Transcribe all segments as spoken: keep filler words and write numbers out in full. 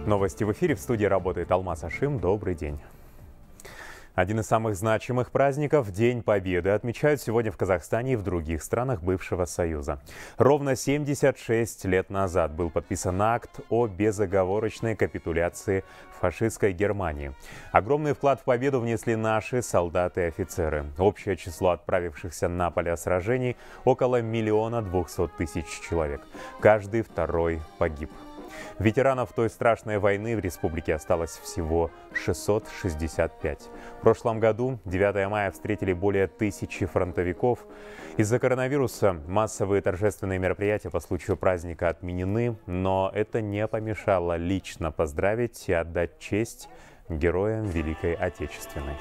Новости в эфире. В студии работает Алмаз Ашим. Добрый день. Один из самых значимых праздников – День Победы – отмечают сегодня в Казахстане и в других странах бывшего Союза. Ровно семьдесят шесть лет назад был подписан акт о безоговорочной капитуляции фашистской Германии. Огромный вклад в победу внесли наши солдаты и офицеры. Общее число отправившихся на поля сражений – около миллиона двухсот тысяч человек. Каждый второй погиб. Ветеранов той страшной войны в республике осталось всего шестьсот шестьдесят пять. В прошлом году девятое мая встретили более тысячи фронтовиков. Из-за коронавируса массовые торжественные мероприятия по случаю праздника отменены, но это не помешало лично поздравить и отдать честь героям Великой Отечественной.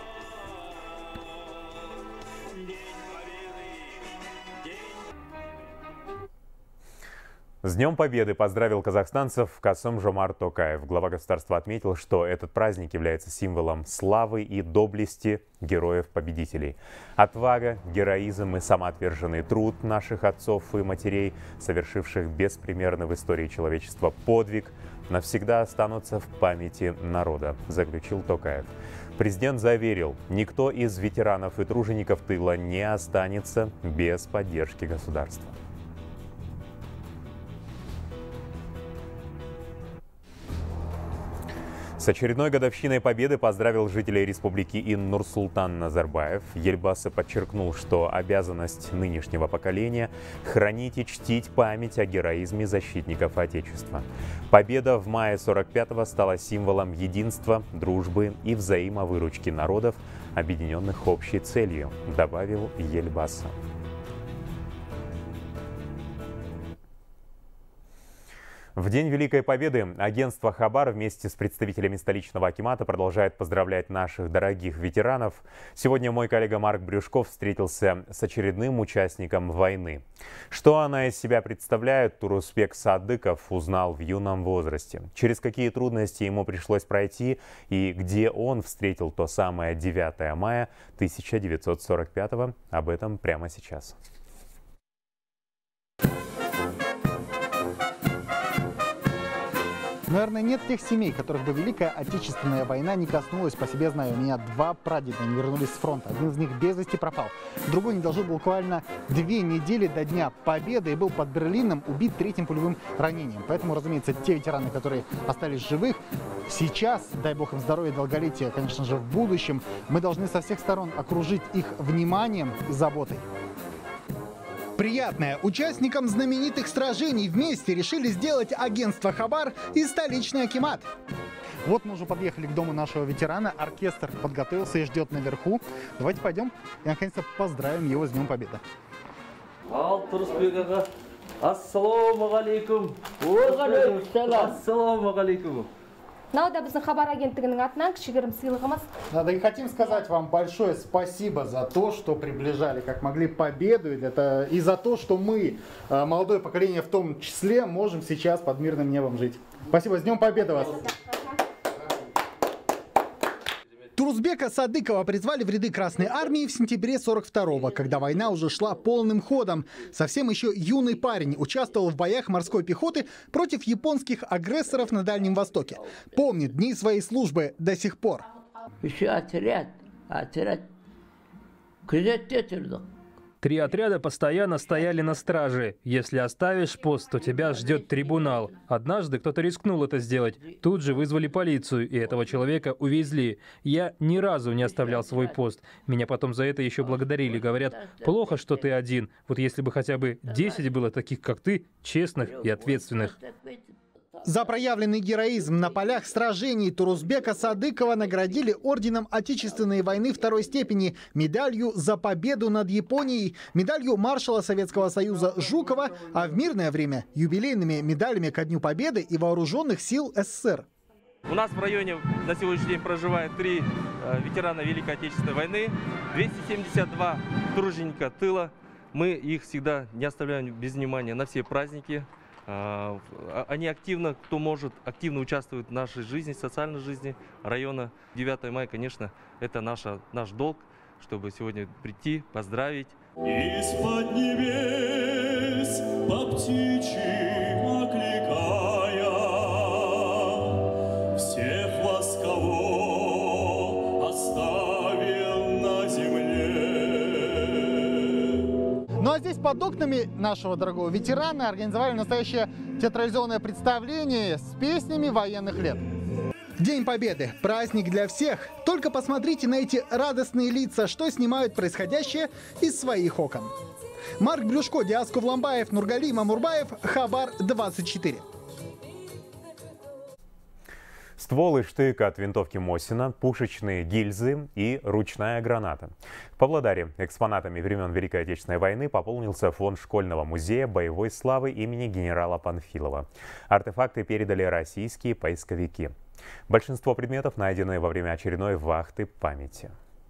С Днем Победы поздравил казахстанцев Касым-Жомарт Токаев. Глава государства отметил, что этот праздник является символом славы и доблести героев-победителей. Отвага, героизм и самоотверженный труд наших отцов и матерей, совершивших беспримерный в истории человечества подвиг, навсегда останутся в памяти народа, заключил Токаев. Президент заверил, никто из ветеранов и тружеников тыла не останется без поддержки государства. С очередной годовщиной Победы поздравил жителей республики и Нурсултан Назарбаев. Ельбасы подчеркнул, что обязанность нынешнего поколения – хранить и чтить память о героизме защитников Отечества. Победа в мае сорок пятого стала символом единства, дружбы и взаимовыручки народов, объединенных общей целью, добавил Ельбасы. В День Великой Победы агентство «Хабар» вместе с представителями столичного акимата продолжает поздравлять наших дорогих ветеранов. Сегодня мой коллега Марк Брюшков встретился с очередным участником войны. Что она из себя представляет, Турусбек Садыков узнал в юном возрасте. Через какие трудности ему пришлось пройти и где он встретил то самое девятое мая тысяча девятьсот сорок пятого, об этом прямо сейчас. Наверное, нет тех семей, которых бы Великая Отечественная война не коснулась. По себе знаю, у меня два прадеда не вернулись с фронта. Один из них без вести пропал. Другой не дожил буквально две недели до Дня Победы и был под Берлином убит третьим пулевым ранением. Поэтому, разумеется, те ветераны, которые остались живых, сейчас, дай бог им здоровья и долголетия, конечно же, в будущем, мы должны со всех сторон окружить их вниманием и заботой. Приятное. Участникам знаменитых сражений вместе решили сделать агентство «Хабар» и столичный акимат. Вот мы уже подъехали к дому нашего ветерана. Оркестр подготовился и ждет наверху. Давайте пойдем и наконец-то поздравим его с Днем Победы. Ассаламу алейкум. Ассаламу алейкум. Надо и хотим сказать вам большое спасибо за то, что приближали как могли победу, это, и за то, что мы, молодое поколение в том числе, можем сейчас под мирным небом жить. Спасибо, с Днем Победы вас! Турусбека Садыкова призвали в ряды Красной Армии в сентябре сорок второго, когда война уже шла полным ходом. Совсем еще юный парень участвовал в боях морской пехоты против японских агрессоров на Дальнем Востоке. Помнит дни своей службы до сих пор. Еще отряд, отряд. Три отряда постоянно стояли на страже. Если оставишь пост, то тебя ждет трибунал. Однажды кто-то рискнул это сделать. Тут же вызвали полицию, и этого человека увезли. Я ни разу не оставлял свой пост. Меня потом за это еще благодарили. Говорят, плохо, что ты один. Вот если бы хотя бы десять было таких, как ты, честных и ответственных. За проявленный героизм на полях сражений Турусбека Садыкова наградили орденом Отечественной войны второй степени, медалью за победу над Японией, медалью маршала Советского Союза Жукова, а в мирное время юбилейными медалями ко Дню Победы и Вооруженных сил СССР. У нас в районе на сегодняшний день проживает три э, ветерана Великой Отечественной войны, двести семьдесят два труженика тыла. Мы их всегда не оставляем без внимания на все праздники. Они активно, кто может, активно участвуют в нашей жизни, социальной жизни района. девятое мая, конечно, это наша, наш долг, чтобы сегодня прийти, поздравить. Из-под небес по птичьи окликая, под окнами нашего дорогого ветерана организовали настоящее театрализованное представление с песнями военных лет. День Победы – праздник для всех. Только посмотрите на эти радостные лица, что снимают происходящее из своих окон. Марк Брюшко, Диас Кувламбаев, Нургали Мамурбаев, Хабар двадцать четыре. Ствол и штык от винтовки Мосина, пушечные гильзы и ручная граната. В Павлодаре экспонатами времен Великой Отечественной войны пополнился фонд школьного музея боевой славы имени генерала Панфилова. Артефакты передали российские поисковики. Большинство предметов найдены во время очередной вахты памяти.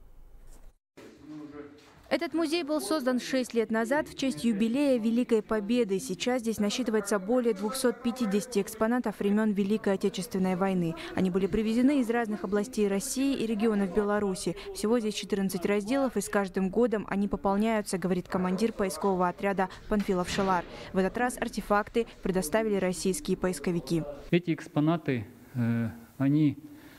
Этот музей был создан шесть лет назад в честь юбилея Великой Победы. Сейчас здесь насчитывается более двухсот пятидесяти экспонатов времен Великой Отечественной войны. Они были привезены из разных областей России и регионов Беларуси. Всего здесь четырнадцать разделов, и с каждым годом они пополняются, говорит командир поискового отряда Панфилов Шалар. В этот раз артефакты предоставили российские поисковики. Эти экспонаты э, они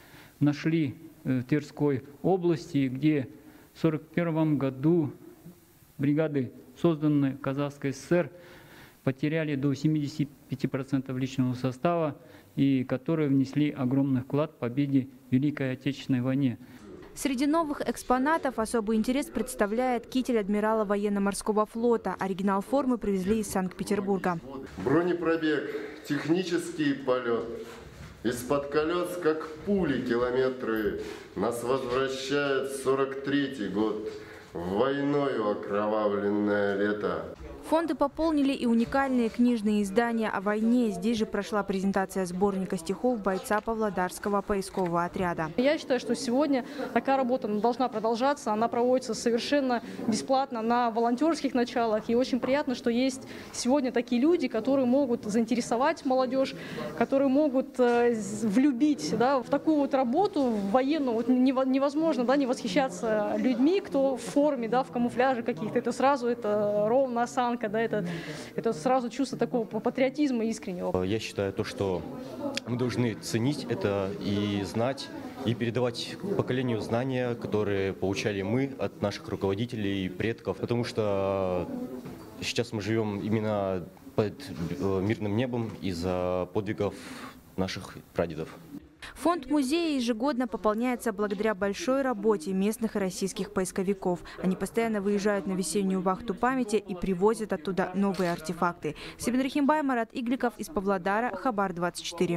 нашли в Тверской области, где в сорок первом году бригады, созданные в Казахской ССР, потеряли до семидесяти пяти процентов личного состава, и которые внесли огромный вклад в победе в Великой Отечественной войне. Среди новых экспонатов особый интерес представляет китель адмирала военно-морского флота. Оригинал формы привезли из Санкт-Петербурга. Бронепробег, технический полет. Из-под колес, как пули, километры, нас возвращает в сорок третий год, войною окровавленное лето. Фонды пополнили и уникальные книжные издания о войне. Здесь же прошла презентация сборника стихов бойца Павлодарского поискового отряда. Я считаю, что сегодня такая работа должна продолжаться. Она проводится совершенно бесплатно на волонтерских началах. И очень приятно, что есть сегодня такие люди, которые могут заинтересовать молодежь, которые могут влюбить, да, в такую вот работу в военную. Вот невозможно, да, не восхищаться людьми, кто в форме, да, в камуфляже каких-то. Это сразу это ровно осанка. Да, это, это сразу чувство такого патриотизма искреннего. Я считаю, то, что мы должны ценить это и знать, и передавать поколению знания, которые получали мы от наших руководителей и предков. Потому что сейчас мы живем именно под мирным небом из-за подвигов наших прадедов. Фонд музея ежегодно пополняется благодаря большой работе местных и российских поисковиков. Они постоянно выезжают на весеннюю вахту памяти и привозят оттуда новые артефакты. Сабин Рахимбай, Марат Игликов из Павлодара, Хабар двадцать четыре.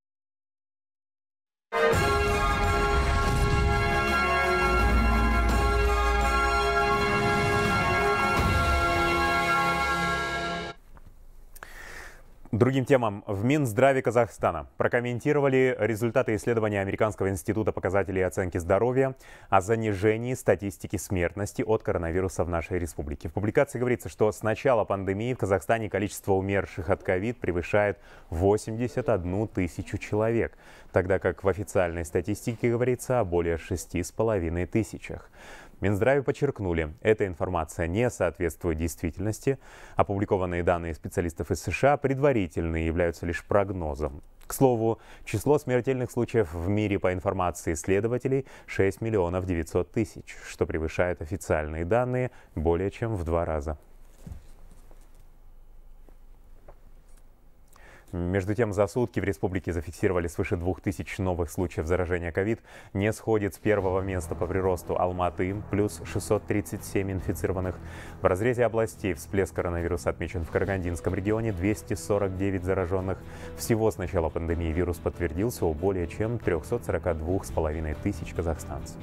Другим темам. В Минздраве Казахстана прокомментировали результаты исследования Американского института показателей оценки здоровья о занижении статистики смертности от коронавируса в нашей республике. В публикации говорится, что с начала пандемии в Казахстане количество умерших от ковид превышает восемьдесят одну тысячу человек, тогда как в официальной статистике говорится о более шести с половиной тысячах. В Минздраве подчеркнули, эта информация не соответствует действительности. Опубликованные данные специалистов из США предварительные, являются лишь прогнозом. К слову, число смертельных случаев в мире по информации исследователей шесть миллионов девятьсот тысяч, что превышает официальные данные более чем в два раза. Между тем, за сутки в республике зафиксировали свыше двух тысяч новых случаев заражения ковид. Не сходит с первого места по приросту Алматы, плюс шестьсот тридцать семь инфицированных. В разрезе областей всплеск коронавируса отмечен в Карагандинском регионе, двести сорок девять зараженных. Всего с начала пандемии вирус подтвердился у более чем трёхсот сорока двух с половиной тысяч казахстанцев.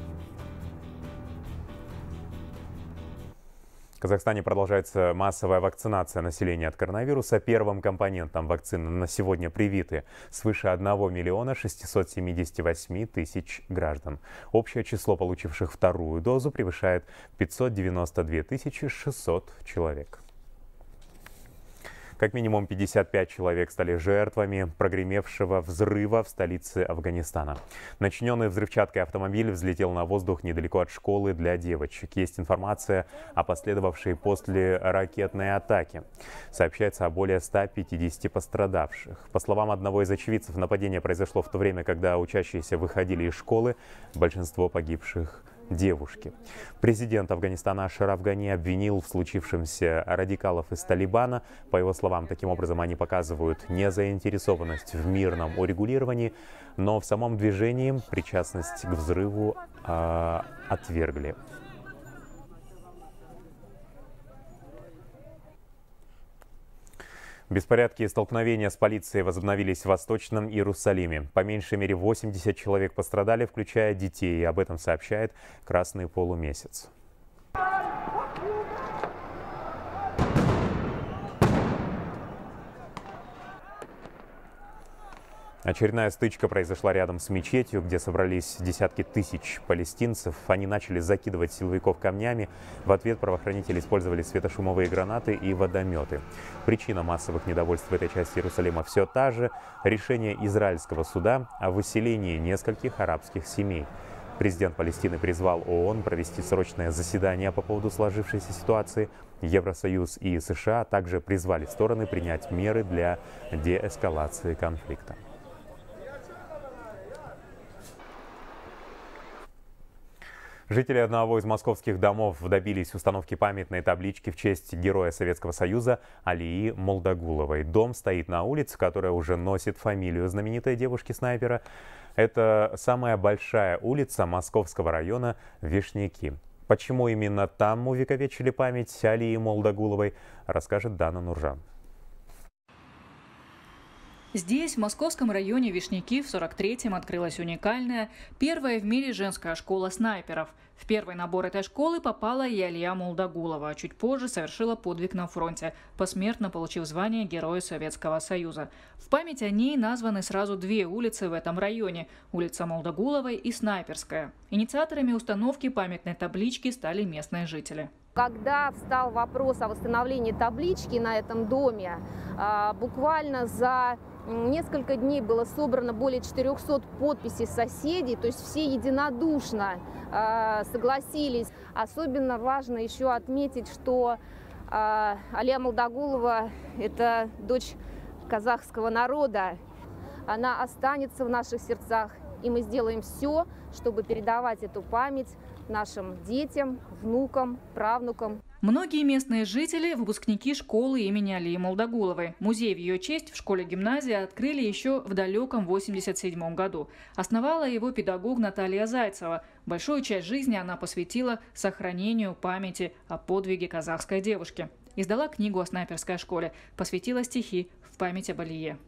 В Казахстане продолжается массовая вакцинация населения от коронавируса. Первым компонентом вакцины на сегодня привиты свыше одного миллиона шестисот семидесяти восьми тысяч граждан. Общее число получивших вторую дозу превышает пятьсот девяносто две тысячи шестьсот человек. Как минимум пятьдесят пять человек стали жертвами прогремевшего взрыва в столице Афганистана. Начиненный взрывчаткой автомобиль взлетел на воздух недалеко от школы для девочек. Есть информация о последовавшей после ракетной атаке. Сообщается о более ста пятидесяти пострадавших. По словам одного из очевидцев, нападение произошло в то время, когда учащиеся выходили из школы. Большинство погибших девушки. Президент Афганистана Ашраф Гани обвинил в случившемся радикалов из Талибана. По его словам, таким образом они показывают незаинтересованность в мирном урегулировании, но в самом движении причастность к взрыву э, отвергли. Беспорядки и столкновения с полицией возобновились в Восточном Иерусалиме. По меньшей мере восемьдесят человек пострадали, включая детей. И об этом сообщает «Красный полумесяц». Очередная стычка произошла рядом с мечетью, где собрались десятки тысяч палестинцев. Они начали закидывать силовиков камнями. В ответ правоохранители использовали светошумовые гранаты и водометы. Причина массовых недовольств в этой части Иерусалима все та же – решение израильского суда о выселении нескольких арабских семей. Президент Палестины призвал ООН провести срочное заседание по поводу сложившейся ситуации. Евросоюз и США также призвали стороны принять меры для деэскалации конфликта. Жители одного из московских домов добились установки памятной таблички в честь героя Советского Союза Алии Молдагуловой. Дом стоит на улице, которая уже носит фамилию знаменитой девушки-снайпера. Это самая большая улица Московского района Вишняки. Почему именно там увековечили память Алии Молдагуловой, расскажет Дана Нуржан. Здесь, в московском районе Вишняки, в сорок третьем открылась уникальная, первая в мире женская школа снайперов. В первый набор этой школы попала и Алия Молдагулова, а чуть позже совершила подвиг на фронте, посмертно получив звание Героя Советского Союза. В память о ней названы сразу две улицы в этом районе – улица Молдагуловой и Снайперская. Инициаторами установки памятной таблички стали местные жители. Когда встал вопрос о восстановлении таблички на этом доме, буквально за несколько дней было собрано более четырёхсот подписей соседей, то есть все единодушно согласились. Особенно важно еще отметить, что Алия Молдагулова – это дочь казахского народа. Она останется в наших сердцах, и мы сделаем все, чтобы передавать эту память нашим детям, внукам, правнукам. Многие местные жители – выпускники школы имени Алии Молдагуловой. Музей в ее честь в школе-гимназии открыли еще в далеком восемьдесят седьмом году. Основала его педагог Наталья Зайцева. Большую часть жизни она посвятила сохранению памяти о подвиге казахской девушки. Издала книгу о снайперской школе, посвятила стихи в память об Алие.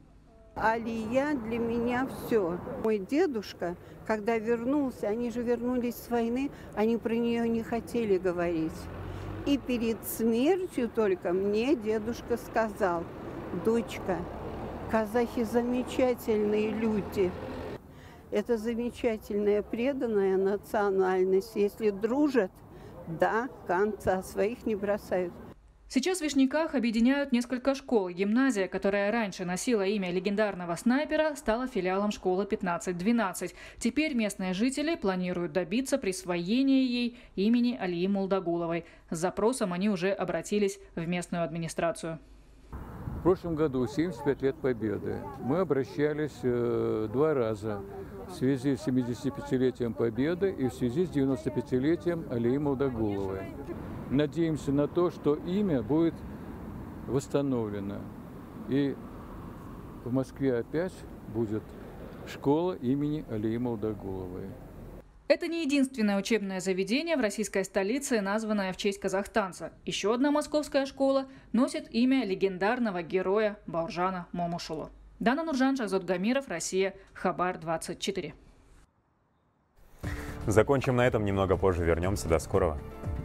Алия для меня все. Мой дедушка, когда вернулся, они же вернулись с войны, они про нее не хотели говорить. И перед смертью только мне дедушка сказал: дочка, казахи замечательные люди. Это замечательная преданная национальность. Если дружат, до конца, своих не бросают. Сейчас в Вишняках объединяют несколько школ. Гимназия, которая раньше носила имя легендарного снайпера, стала филиалом школы пятнадцать двенадцать. Теперь местные жители планируют добиться присвоения ей имени Алии Молдагуловой. С запросом они уже обратились в местную администрацию. В прошлом году семьдесят пять лет Победы. Мы обращались э, два раза в связи с семидесятипятилетием Победы и в связи с девяностопятилетием Алии Молдагуловой. Надеемся на то, что имя будет восстановлено. И в Москве опять будет школа имени Алии Молдагуловой. Это не единственное учебное заведение в российской столице, названное в честь казахстанца. Еще одна московская школа носит имя легендарного героя Бауржана Момушулу. Дана Нуржан, Шахзод Гамиров, Россия, Хабар двадцать четыре. Закончим на этом, немного позже вернемся. До скорого.